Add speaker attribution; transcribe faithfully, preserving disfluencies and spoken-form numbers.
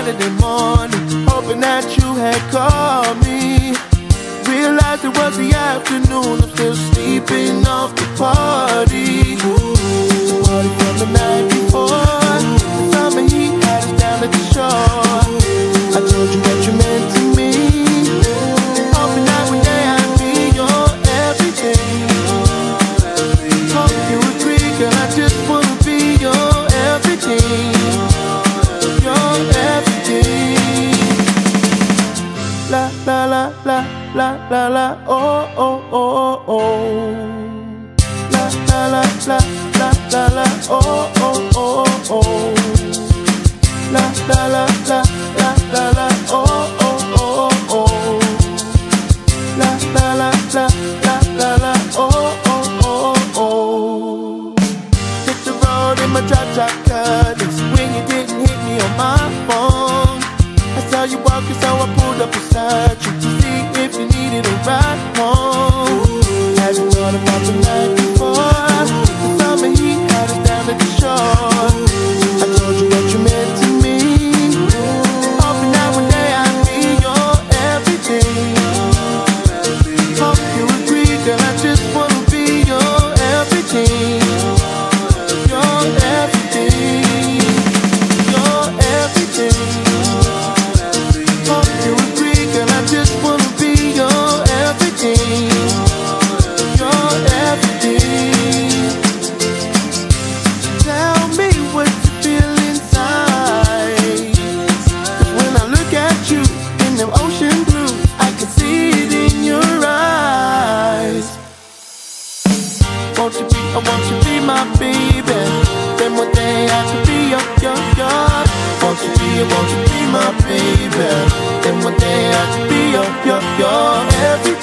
Speaker 1: Saturday morning, hoping that you had called me. Realized it was the afternoon, I'm still sleeping off the party. The party from the night before, the summer heat had us down at the shore. I told you what you meant to me, hoping that one day I'd be your everything. Hope you agree, girl, I just wanna be your everything. Your everything. La la la la la la la oh oh oh oh. La la la la la la la oh oh oh oh. La la la la la la la oh oh oh oh. La la la la la la la oh oh oh oh. Hit the road in my drop top cutters when you didn't hit me on my phone. I saw you walking, so I pulled up beside you to see if you needed a ride home. Have you thought about the night before? The summer heat had us down at the shore. I told you what you meant to me, hoping that one day I'd be your everything. Hope you agree, girl, I just wanna be your everything. Your everything. Your everything. Hope you agree, girl, I just wanna be your everything. Your everything. Tell me what you feel inside, 'cause when I look at you in them ocean blue, I can see it in your eyes. Won't you be, oh won't you be my baby? Then one day I could be your, your, your. Won't you be, oh won't you be my baby? Then one day I could be your, your, your everything.